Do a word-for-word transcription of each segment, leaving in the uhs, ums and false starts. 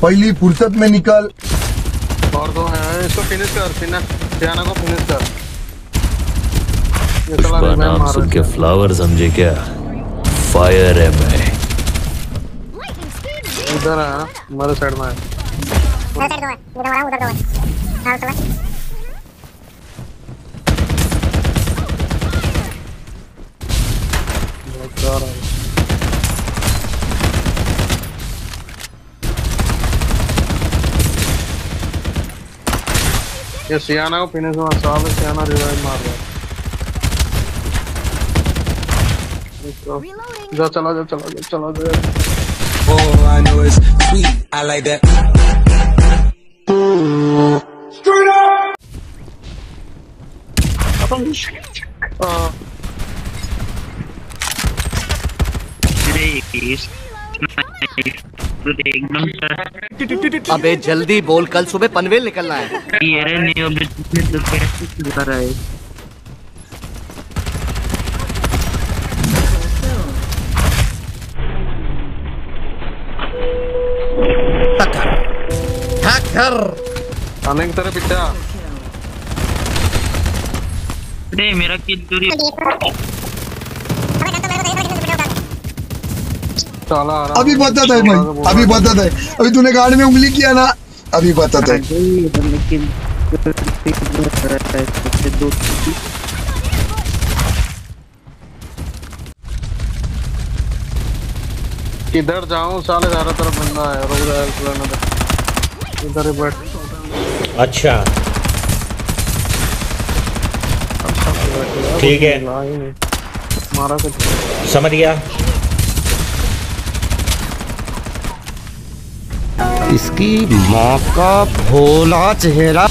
पहली फुर्सत में निकल। और दो हैं, इसको फिनिश कर, फिनिश सियाना को फिनिश कर। पुष्पा नाम सुन के फ्लावर समझे क्या? फायर है मैं। इधर है, हमारे साइड में है। मेरे साइड दो है, इधर वाला उधर दो है। हाँ चला। ये सियाना को फिनिश हुआ, साल सियाना रिवाइव मार रहा है। जा चला जा चला जा चला जा। All I know is sweet, I like that. Straight up! अबे जल्दी बोल, कल सुबह पनवेल निकलना है। आने की तरह पिटा। अरे मेरा किल चोरी। अभी बता था भाई, अभी बता था, अभी तूने गाड़ी में उंगली किया ना, अभी बता था। किधर जाऊं साले, चारों तरफ बंदा है। रुक जा हेल्प, इधर ही बैठ। अच्छा ठीक है, मारा समझ गया। इसकी माँ का भोला चेहरा।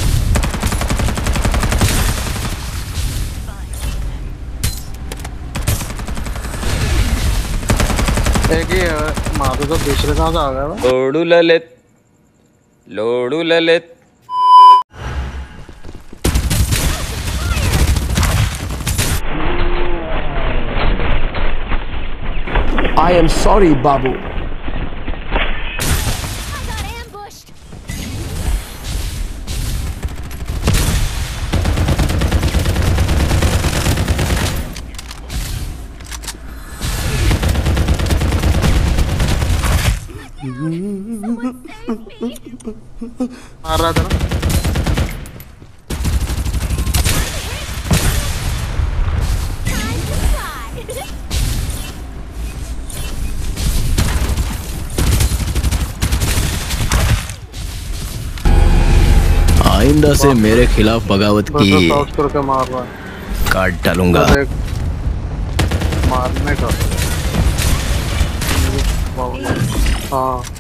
एक ही है, मार तो दूसरे कहाँ से आ गया? लोडू Lalit, लोडू Lalit. I am sorry, बाबू। मार रहा था ना। आइंदा से मेरे खिलाफ बगावत की करके मार रहा है। काट डालूंगा। मारने का हाँ